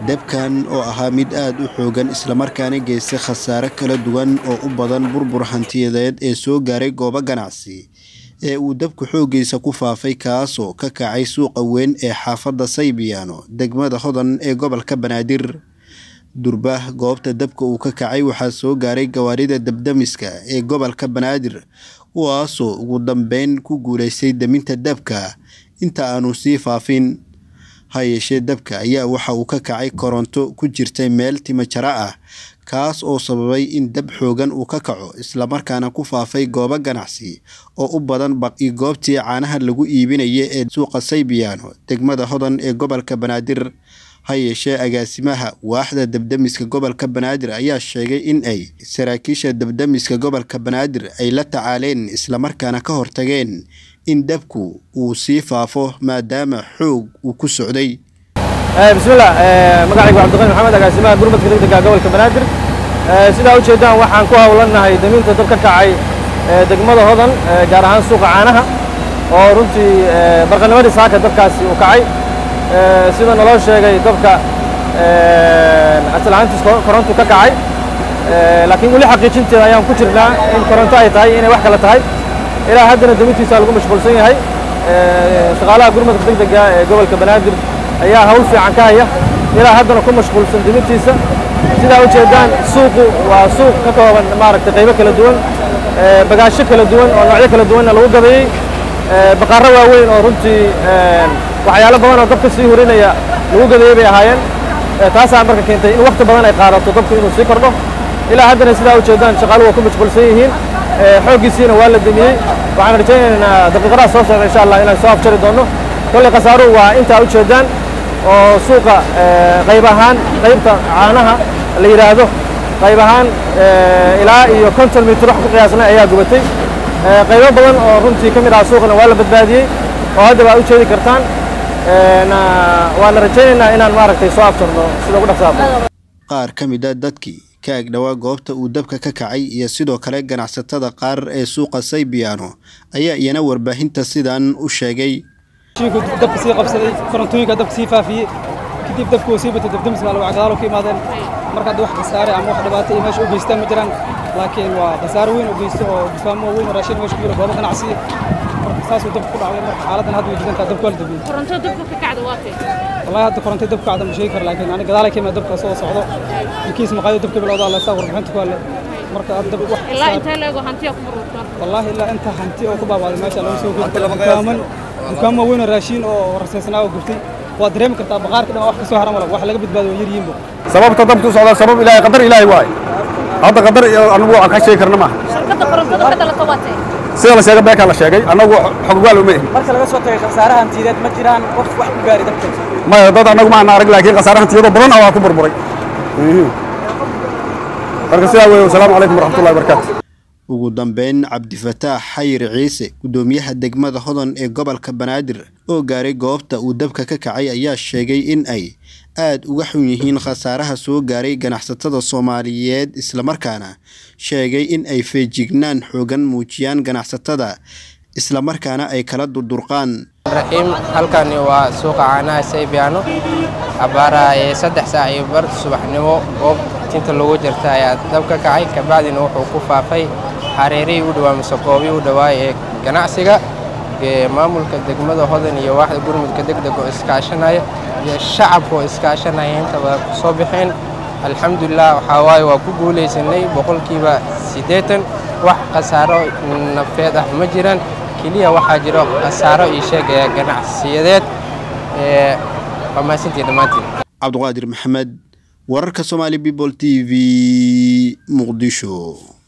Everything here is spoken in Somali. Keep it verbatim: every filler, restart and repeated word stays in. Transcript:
dabkan oo ahaa mid aad u xoogan isla markaana geystay khasaare kala duwan oo u badan burbur hantiyadeed ee soo gaaray goobo ganacsi ee uu dabku xooggiisa ku faafay kaasoo ka kacay suuqa weyn ee xaafadda Saybiyaano degmada Hodan ee gobolka Banaadir. Durbah goobta dabka uu ka kacay waxaa soo gaaray gawaarida dabdamiska ee gobolka Banaadir kuwaasoo ugu dambeyn ku guuleystay daminta dabka inta aanu sii faafin. hayeeshee dabka ayaa waxa uu ka kacay koronto ku jirtay meel timo jara ah kaas oo sababay in dab xoogan uu ka kaco isla markaana ku faafay goobo ganacsi oo u badan baqi goobtii caanaha lagu iibinayay ee suuqa Saybiyaano degmada Hodan ee gobolka Banaadir. hayeeshee agaasimaha waaxda dabdamiska gobolka Banaadir ayaa sheegay in ay saraakiisha dabdamiska gobolka Banaadir ay la tacaaleen isla markaana ka hortageen in dabku uu sii faafo maadaama xoog uu ku socday. bismillaah magacaygu Cabdiqani Maxamed agaasimaha gurmadka degdega gobolka Banaadir. sida u jeedaan waxaan ku hawlanahay daminta dab ka kacay degmada Hodan gaar ahaan suuqa caanaha oo runtii barqanimadii saaka dabkaasi uu kacay sida naloo sheegay dabka aslaantiis koronto ka kacay laakiin wali xaqiijinteeda ayaan ku jirnaa in koronto ay tahay inay wax kala tahay ilaa haddana damintiisa lagu mashquulsan yahay. shaqaalaha gurmadka degdega ee gobolka Banaadir ayaa hawl fiican ka haya ilaa haddana ku mashquulsan damintiisa. sida u jeedaan suuqu waa suuq ka kooban maaragtay qaybo kala duwan bagaasho kala duwan oo noocyo kala duwan lagu gabeeyay baqarro waaweyn oo runtii waxyaalo badan oo dabka sii hurinaya lagu gabeeyay bay ahaayeen taasaan marka keentay in waqti badan ay qaadato dabku inuu sii kordho. ilaa haddana sida u jeedaan shaqaaluhu waa ku mashquulsan yihiin xooggiisiina waa la damiyey. waxaan rajaynaynaa daqiiqadaha soo socda insha Allah inaan soo afjari doono. kolley khasaaruhu waa intaa u jeedaan oo suuqa qayb ahaan qaybta caanaha la yiraahdo qayb ahaan ilaa iyo konton mitir wax ku qiyaasnay ayaa gubatay. qaybo badan oo runtii ka mid ah suuqna waa la badbaadiyey oo hadda waa u jeedi kartaan. waana rajaynaynaa inaan maaragtay soo afjarno sida ugu dhaqsaha badan. qaar ka mid ah dadkii ka ag dhawaa goobta uu dabka ka kacay iyo sidoo kale ganacsatada qaar ee suuqa Saybiyaano ayaa iyana warbaahinta sidan u sheegay. shiigu dabka sii qabsaday korontooyinka dabka sii faafiyay kadib dabku sii batay dabdamiska lagu cagaalo ka imaadeen marka wax khasaare ama wax dhibaato ay meesha u geystaan ma jiraan laakiin waa khasaare weyn u geystay oo dukaamo weyn oo raashin meesha ku jira goobo ganacsi marka saas uu dabku ku dhacay marka xaaladdan hadda way jidantaa dabku wal dabiyay koronto dabku ka kacdo waa kay wallahi hadda koronto dabku kacdo ma sheegi kar laakiin aniga gadaal ay ka imaad dabka soo socdo kiis maqaayad dabka bilowda la soo warbixinta ku hale marka dab wax ilaa inta leego hanti ku burburta wallahi ilaa inta hanti oo ku baabaaday meesha lagu soo geeyay dukaaman dukaamo weyn oo raashin oo rasaysnaa oo gubtay waa dareemi kartaa baqaarka dhan wax ka soo haran wala wax laga badbaado yar yiinbo sababta dabku socda sabab ilaahay qadar ilaahay waay hadda qadar anagu aan ka sheegi karna ma shirkadda korontada ka dhalata waatay sida la sheegay beeka la sheegay anagu xog gaal uma yahay marka laga soo tagay khasaaraha hantiyeed ma jiraan qof wax ku gaari dabka ma dad anagu ma aan arag laakiin khasaaraha hantiyeed badan oo ku burburay marka sidaa weeyo salaamu calaykum waraxmatullaahi wabarakaatuh. ugu dambeyn Cabdifataax Xayir Ciise gudoomiyaha degmada Hodan ee gobolka Banaadir oo gaaray goobta uu dabka ka kacay ayaa sheegay in ay aad uga xun yihiin khasaaraha soo gaaray ganacsatada Soomaaliyeed isla markaana sheegay in ay feejignaan xoogan muujiyaan ganacsatada isla markaana ay kala durdurqaan. raxiim halkani waa suuqa caanaha Saybiyaano abaara ee saddex saac iyo bar subaxnimo goob inta lagu jirta ayaa dab ka kacay kabacdina wuxuu ku faafay hareerihii u dhawaa masaqoobi u dhawaa ee ganacsiga ee maamulka degmada Hodan iyo waaxda gurmadka degdega oo iskaashanaya iyo shacabka oo iskaashanaya inta waa ku soo bixeen alxamdulillah waxa waay waa ku guuleysanay boqolkiiba siddeetan wax khasaaro nafeed ah ma jiraan kaliya waxa jiro khasaaro ii sheegaya ganacsiyadeed ee famaasintii dhamaantii. Cabdiqaadir Maxamed wararka Somali People T V Muqdisho.